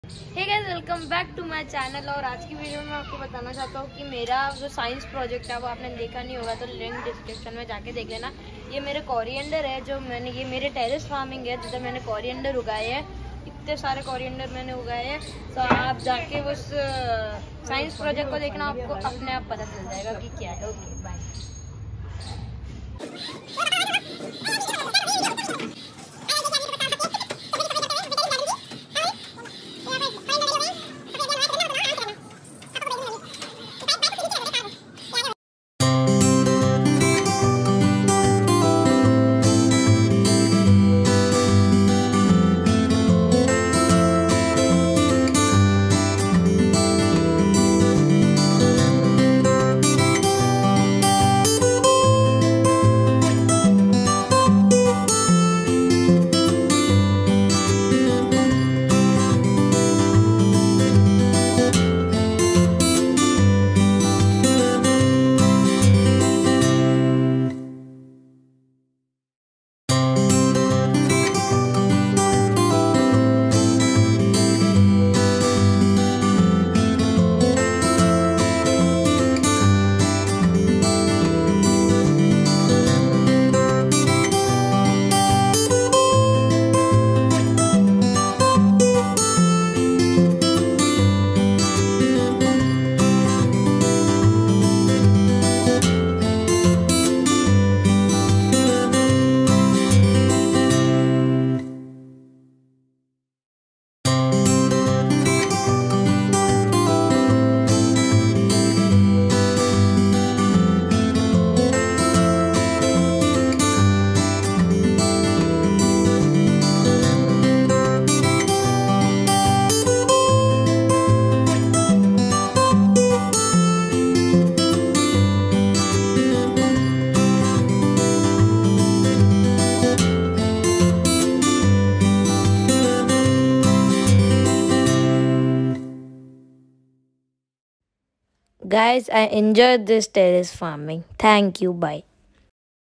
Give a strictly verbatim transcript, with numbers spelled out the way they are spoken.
Hey guys, welcome back to my channel. और आज की वीडियो में मैं आपको बताना चाहता हूँ कि मेरा जो साइंस प्रोजेक्ट है वो आपने देखा नहीं होगा तो लिंक डिस्क्रिप्शन में जाके देख लेना। ये मेरे कोरिएंडर है जो मैंने ये मेरे टेरेस फार्मिंग है जिधर मैंने कोरिएंडर उगाए हैं। इतने सारे कोरिएंडर मैंने उगाए हैं, तो आप जाके उस साइंस प्रोजेक्ट को देखना, आपको अपने आप पता चल जाएगा कि क्या है। Okay bye. Guys, I enjoyed this terrace farming. Thank you. Bye.